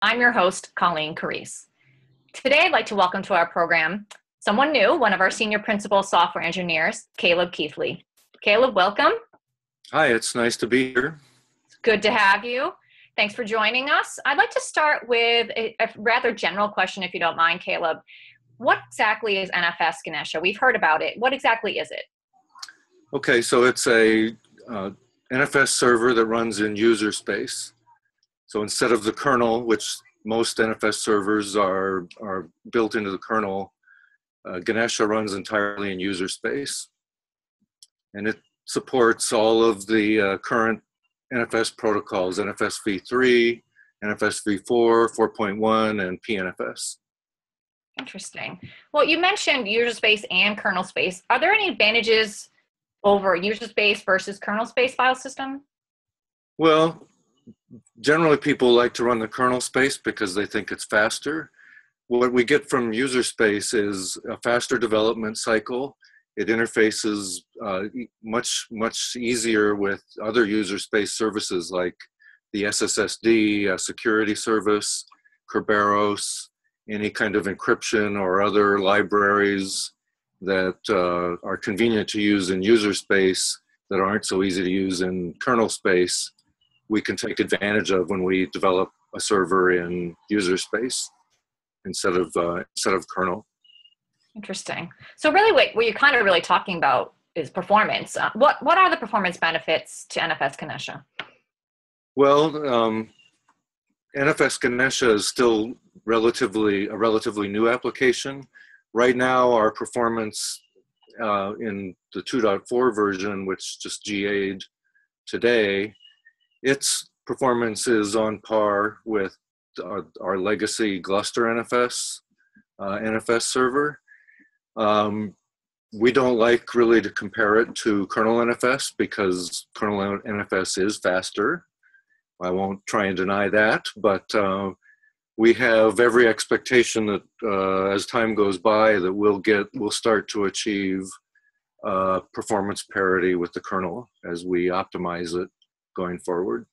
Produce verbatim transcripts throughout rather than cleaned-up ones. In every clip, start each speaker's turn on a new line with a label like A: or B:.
A: I'm your host, Colleen Carice. Today, I'd like to welcome to our program someone new, one of our senior principal software engineers, Kaleb Keithley. Kaleb, welcome.
B: Hi, it's nice to be here.
A: Good to have you. Thanks for joining us. I'd like to start with a, a rather general question, if you don't mind, Kaleb. What exactly is N F S-Ganesha? We've heard about it. What exactly is it?
B: Okay, so it's a uh, N F S server that runs in Userspace. So instead of the kernel, which most N F S servers are, are built into the kernel, uh, Ganesha runs entirely in Userspace. And it supports all of the uh, current N F S protocols, N F S v three, N F S v four, four point one, and P N F S.
A: Interesting. Well, you mentioned user space and kernel space. Are there any advantages over user space versus kernel space file system?
B: Well, generally people like to run the kernel space because they think it's faster. What we get from user space is a faster development cycle. It interfaces uh, much, much easier with other user space services like the S S S D, uh, security service, Kerberos, any kind of encryption or other libraries that uh, are convenient to use in user space that aren't so easy to use in kernel space, we can take advantage of when we develop a server in user space instead of, uh, instead of kernel.
A: Interesting. So really what, what you're kind of really talking about is performance. Uh, what, what are the performance benefits to N F S-Ganesha?
B: Well, um, N F S-Ganesha is still relatively a relatively new application. Right now, our performance uh, in the two point four version, which just G A'd today, its performance is on par with our, our legacy Gluster N F S, uh, N F S server. Um, we don't like really to compare it to kernel N F S because kernel N F S is faster. I won't try and deny that, but uh, we have every expectation that uh, as time goes by that we'll get, we'll start to achieve uh, performance parity with the kernel as we optimize it going forward.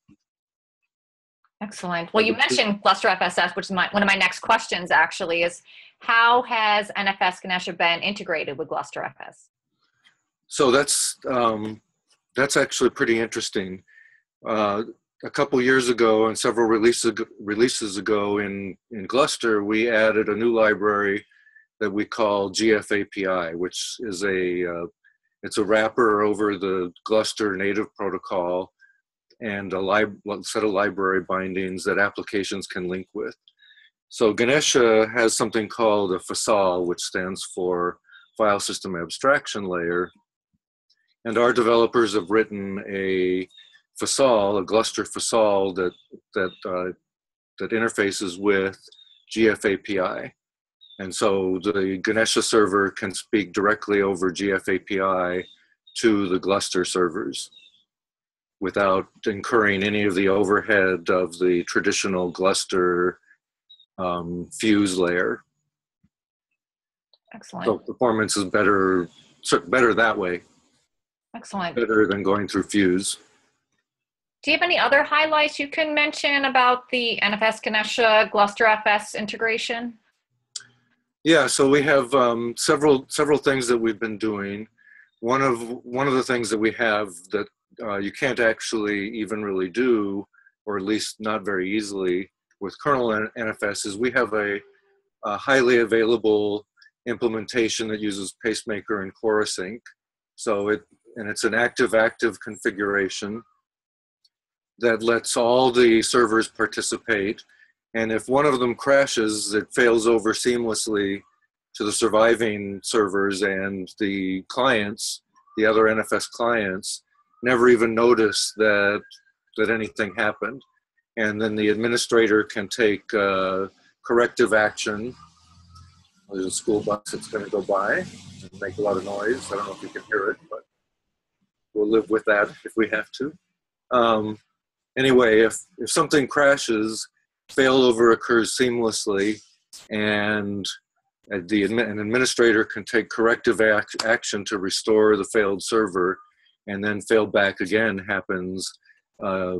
A: Excellent. Well, you mentioned Gluster F S S, which is my, one of my next questions actually is, how has N F S-Ganesha been integrated with Gluster F S?
B: So that's, um, that's actually pretty interesting. Uh, a couple years ago and several releases, releases ago in, in Gluster, we added a new library that we call G F A P I, which is a, uh, it's a wrapper over the Gluster native protocol and a lib set of library bindings that applications can link with. So Ganesha has something called a F S A L, which stands for File System Abstraction Layer. And our developers have written a F S A L, a Gluster F S A L that, that, uh, that interfaces with G F A P I. And so the Ganesha server can speak directly over G F A P I to the Gluster servers without incurring any of the overhead of the traditional Gluster um, fuse layer.
A: Excellent.
B: So performance is better, better that way.
A: Excellent.
B: Better than going through fuse.
A: Do you have any other highlights you can mention about the N F S-Ganesha Gluster F S integration?
B: Yeah, so we have um, several several things that we've been doing. One of one of the things that we have that uh, you can't actually even really do, or at least not very easily, with kernel N F S is we have a, a highly available implementation that uses pacemaker and chorusync. So it and it's an active-active configuration that lets all the servers participate. And if one of them crashes, it fails over seamlessly to the surviving servers, and the clients, the other N F S clients, never even notice that, that anything happened. And then the administrator can take uh, corrective action. There's a school bus that's going to go by and make a lot of noise. I don't know if you can hear it, but we'll live with that if we have to. Um, anyway, if, if something crashes, failover occurs seamlessly, and the admin, an administrator can take corrective act, action to restore the failed server, and then fail back again happens uh,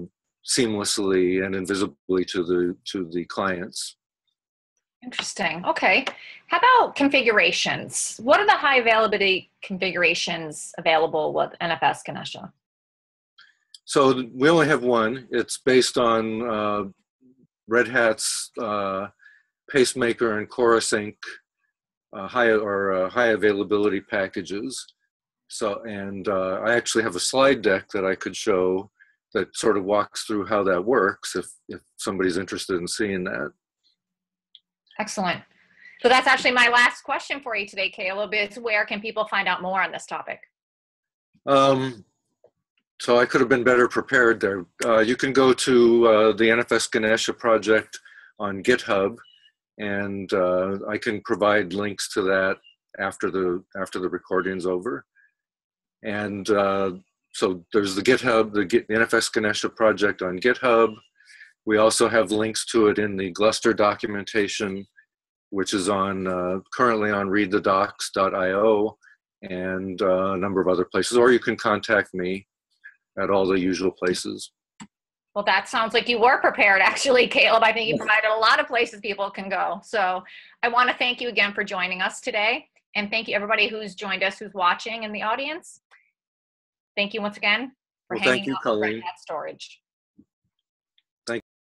B: seamlessly and invisibly to the to the clients.
A: Interesting. Okay. How about configurations? What are the high availability configurations available with N F S-Ganesha?
B: So we only have one. It's based on uh, Red Hat's uh, Pacemaker and ChorusSync uh, high or uh, high availability packages. So, and uh, I actually have a slide deck that I could show that sort of walks through how that works if, if somebody's interested in seeing that.
A: Excellent. So that's actually my last question for you today, Kaleb, is where can people find out more on this topic?
B: Um, so I could have been better prepared there. Uh, you can go to uh, the N F S-Ganesha project on GitHub, and uh, I can provide links to that after the after the recording's over. And uh, so there's the GitHub, the, the N F S-Ganesha project on GitHub. We also have links to it in the Gluster documentation, which is on uh, currently on read the docs dot i o and uh, a number of other places. Or you can contact me at all the usual places.
A: Well, that sounds like you were prepared, actually, Kaleb. I think you provided a lot of places people can go. So I want to thank you again for joining us today. And thank you, everybody who's joined us, who's watching in the audience. Thank you once again for
B: Well,
A: hanging
B: thank you,
A: out with Red
B: Colleen.
A: Hat Storage.